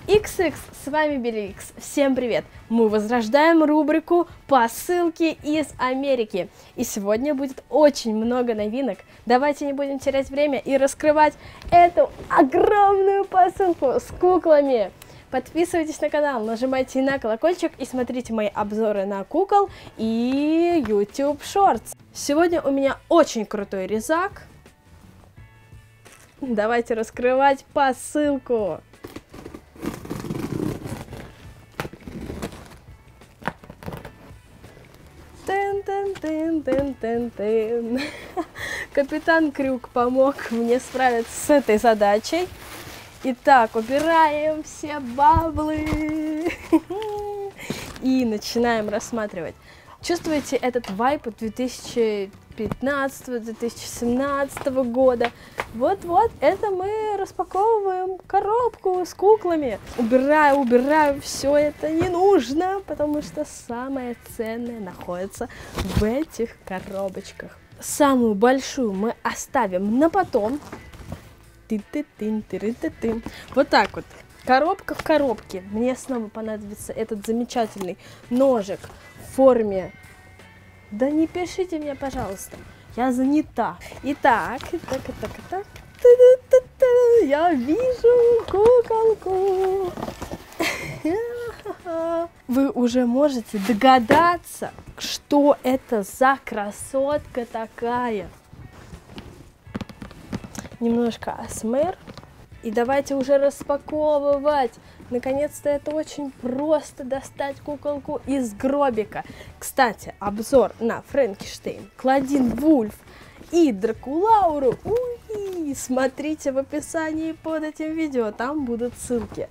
XX, с вами Билли Икс. Всем привет! Мы возрождаем рубрику «Посылки из Америки». И сегодня будет очень много новинок. Давайте не будем терять время и раскрывать эту огромную посылку с куклами. Подписывайтесь на канал, нажимайте на колокольчик и смотрите мои обзоры на кукол и YouTube Shorts. Сегодня у меня очень крутой резак. Давайте раскрывать посылку. Тын-тын-тын-тын-тын-тын. Капитан Крюк помог мне справиться с этой задачей. Итак, убираем все баблы и начинаем рассматривать. Чувствуете этот вайб 2015-2017 года? Вот-вот, это мы распаковываем коробку с куклами. Убираю, все это не нужно, потому что самое ценное находится в этих коробочках. Самую большую мы оставим на потом. Вот так вот. Коробка в коробке. Мне снова понадобится этот замечательный ножик в форме. Да не пишите мне, пожалуйста. Я занята. Итак. Я вижу куколку. Вы уже можете догадаться, что это за красотка такая. Немножко АСМР. И давайте уже распаковывать. Наконец-то это очень просто достать куколку из гробика. Кстати, обзор на Франкенштейн, Клодин Вульф и Дракулауру. Уи! Смотрите в описании под этим видео, там будут ссылки.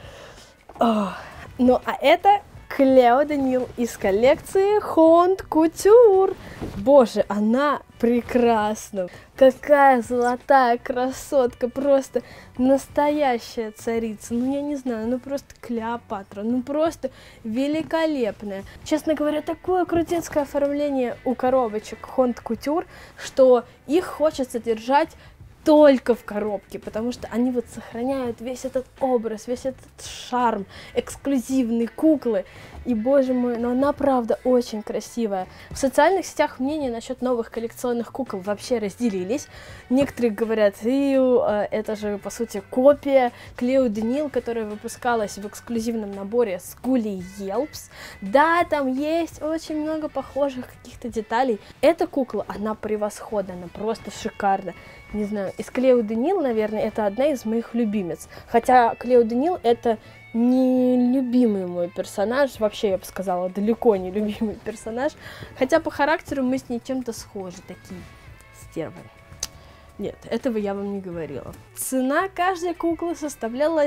Ну а это Клео Даниил из коллекции Haute Couture. Боже, она прекрасна. Какая золотая красотка, просто настоящая царица. Ну, я не знаю, ну просто Клеопатра, ну просто великолепная. Честно говоря, такое крутецкое оформление у коробочек Haute Couture, что их хочется держать только в коробке, потому что они вот сохраняют весь этот образ, весь этот шарм, эксклюзивные куклы. И, боже мой, но она, правда, очень красивая. В социальных сетях мнения насчет новых коллекционных кукол вообще разделились. Некоторые говорят, это же, по сути, копия Клео Даниил, которая выпускалась в эксклюзивном наборе с Гулей Елпс. Да, там есть очень много похожих каких-то деталей. Эта кукла, она превосходна, она просто шикарна. Не знаю, из Клео Даниил, наверное, это одна из моих любимец. Хотя Клео Даниил это не любимый мой персонаж, вообще я бы сказала, далеко не любимый персонаж. Хотя по характеру мы с ней чем-то схожи, такие стервы. Нет, этого я вам не говорила. Цена каждой куклы составляла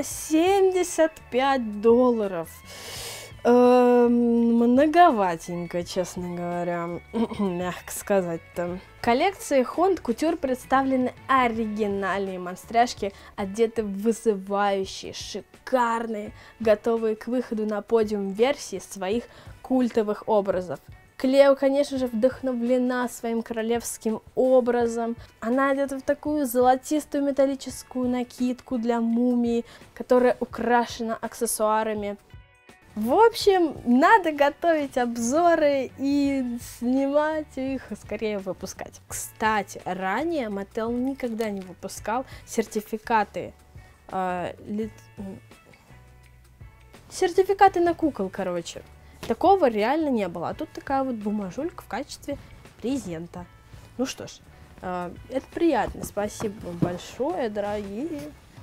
$75. Многоватенько, честно говоря, мягко сказать-то. В коллекции Haute Couture представлены оригинальные монстряшки, одеты в вызывающие, шикарные, готовые к выходу на подиум версии своих культовых образов. Клео, конечно же, вдохновлена своим королевским образом. Она одета в такую золотистую металлическую накидку для мумии, которая украшена аксессуарами. В общем, надо готовить обзоры и снимать их, скорее выпускать. Кстати, ранее Mattel никогда не выпускал сертификаты. Сертификаты на кукол, короче. Такого реально не было. А тут такая вот бумажулька в качестве презента. Ну что ж, это приятно. Спасибо вам большое, дорогие.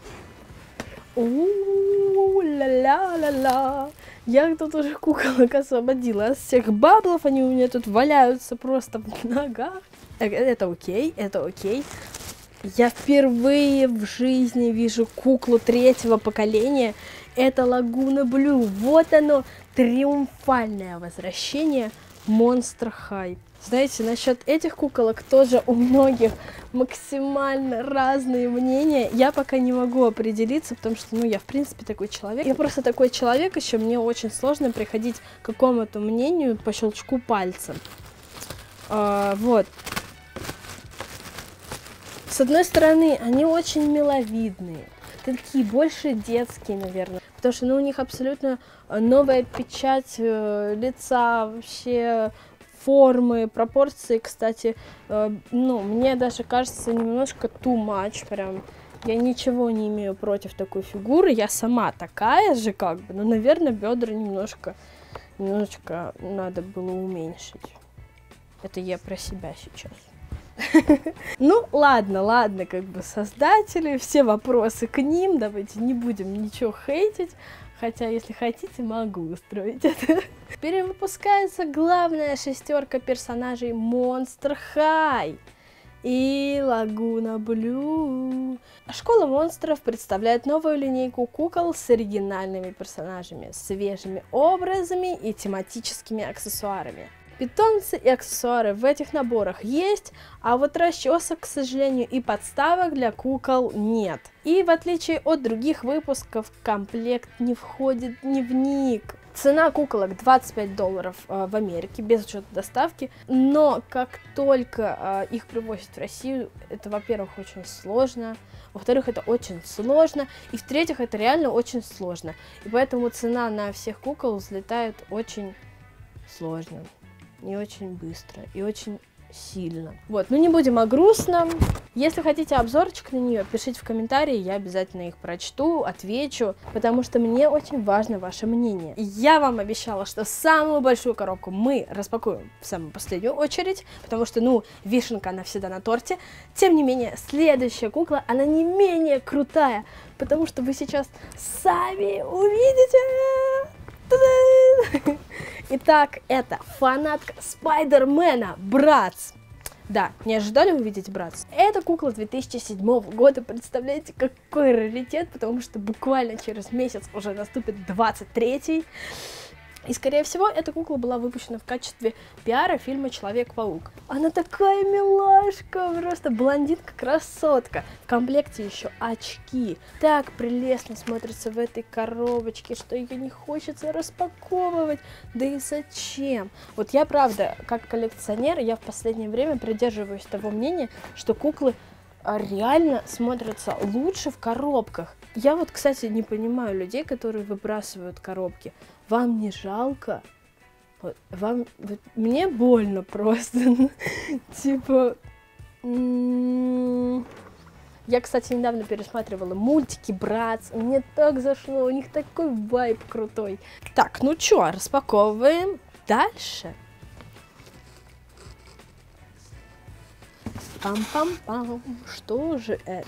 Ла-ла-ла-ла. Я тут уже куколок освободила от всех баблов, они у меня тут валяются просто в ногах. Это окей, это окей. Я впервые в жизни вижу куклу 3-го поколения. Это Лагуна Блю. Вот оно, триумфальное возвращение Monster High. Знаете, насчет этих куколок тоже у многих максимально разные мнения. Я пока не могу определиться, потому что, я в принципе такой человек. Я просто такой человек, еще мне очень сложно приходить к какому-то мнению по щелчку пальца. Вот. С одной стороны, они очень миловидные. Такие больше детские, наверное. потому что, ну, у них абсолютно новая печать лица, вообще формы, пропорции, кстати, ну, мне даже кажется немножко too much, прям. Я ничего не имею против такой фигуры, я сама такая же, как бы, но, наверное, бедра немножечко надо было уменьшить. Это я про себя сейчас. Ну, ладно, как бы создатели, все вопросы к ним, давайте не будем ничего хейтить, хотя, если хотите, могу устроить это. Перевыпускается главная шестерка персонажей Monster High и Лагуна Блю. Школа монстров представляет новую линейку кукол с оригинальными персонажами, свежими образами и тематическими аксессуарами. Питомцы и аксессуары в этих наборах есть, а вот расчесок, к сожалению, и подставок для кукол нет. И в отличие от других выпусков, в комплект не входит дневник. Цена куколок $25 в Америке, без учета доставки, но как только их привозят в Россию, это, во-первых, очень сложно, во-вторых, это очень сложно, и в-третьих, это реально очень сложно. И поэтому цена на всех кукол взлетает очень сложно. И очень быстро, и очень сильно. Вот, ну не будем о грустном. Если хотите обзорчик на нее, пишите в комментарии, я обязательно их прочту, отвечу, потому что мне очень важно ваше мнение. Я вам обещала, что самую большую коробку мы распакуем в самую последнюю очередь, потому что, ну, вишенка, она всегда на торте. Тем не менее, следующая кукла, она не менее крутая, потому что вы сейчас сами увидите. Итак, это фанатка Спайдермена, Братс. Да, не ожидали увидеть Братс? Это кукла 2007 года, представляете, какой раритет, потому что буквально через месяц уже наступит 23-й. И, скорее всего, эта кукла была выпущена в качестве пиара фильма «Человек-паук». Она такая милашка, просто блондинка-красотка. В комплекте еще очки. Так прелестно смотрится в этой коробочке, что ее не хочется распаковывать. Да и зачем? Вот я, правда, как коллекционер, я в последнее время придерживаюсь того мнения, что куклы реально смотрятся лучше в коробках. Я вот, кстати, не понимаю людей, которые выбрасывают коробки. Вам не жалко? Вот, мне больно просто. Типа... Я, кстати, недавно пересматривала мультики Братс. Мне так зашло, у них такой вайб крутой. Так, ну чё, распаковываем дальше. Пам-пам-пам. Что же это?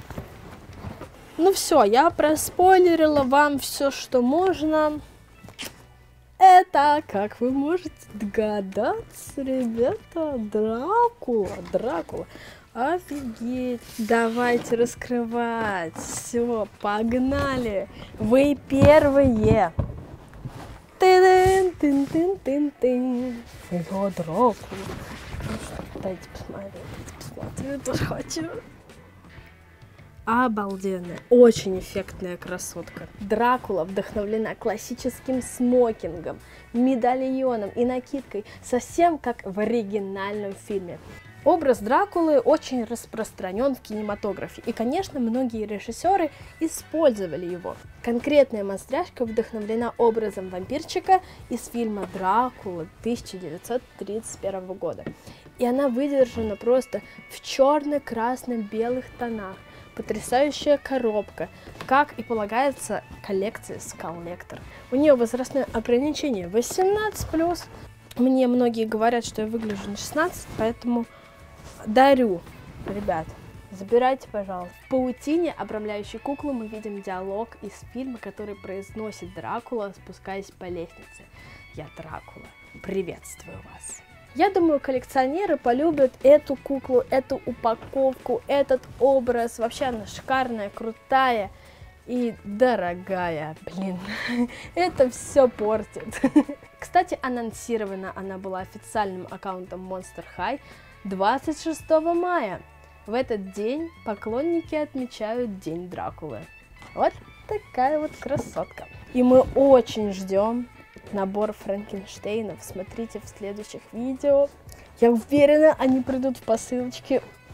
Ну все, я проспойлерила вам все, что можно. Это, как вы можете догадаться, ребята, Дракула. Офигеть. Давайте раскрывать. Все, погнали. Вы первые. Тын-тын-тын-тын-тын. Я Дракула. Дайте посмотрю, тоже хочу. Обалденная, очень эффектная красотка. Дракула вдохновлена классическим смокингом, медальоном и накидкой, совсем как в оригинальном фильме. Образ Дракулы очень распространен в кинематографе, и, конечно, многие режиссеры использовали его. Конкретная монстряшка вдохновлена образом вампирчика из фильма «Дракула» 1931 года. И она выдержана просто в черно-красно-белых тонах. Потрясающая коробка, как и полагается коллекции с коллектор. У нее возрастное ограничение 18+. Мне многие говорят, что я выгляжу на 16, поэтому дарю. Ребят, забирайте, пожалуйста. В паутине, обрамляющей куклу, мы видим диалог из фильма, который произносит Дракула, спускаясь по лестнице. Я Дракула. Приветствую вас. Я думаю, коллекционеры полюбят эту куклу, эту упаковку, этот образ. Вообще она шикарная, крутая и дорогая. Блин, это все портит. Кстати, анонсирована она была официальным аккаунтом Monster High 26 мая. В этот день поклонники отмечают День Дракулы. Вот такая вот красотка. И мы очень ждем набор Франкенштейнов. Смотрите в следующих видео. Я уверена, они придут в посылочке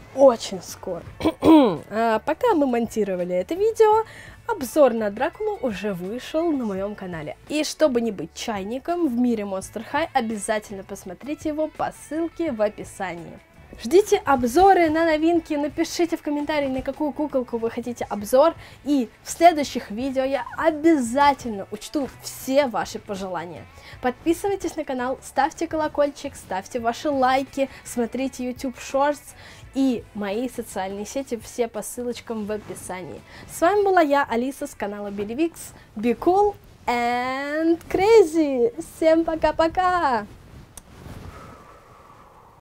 очень скоро. Пока мы монтировали это видео, обзор на Дракулу уже вышел на моем канале. И чтобы не быть чайником в мире Monster High, обязательно посмотрите его по ссылке в описании. Ждите обзоры на новинки, напишите в комментарии, на какую куколку вы хотите обзор, и в следующих видео я обязательно учту все ваши пожелания. Подписывайтесь на канал, ставьте колокольчик, ставьте ваши лайки, смотрите YouTube Shorts и мои социальные сети, все по ссылочкам в описании. С вами была я, Алиса, с канала Billy Vix. Be cool and crazy! Всем пока-пока!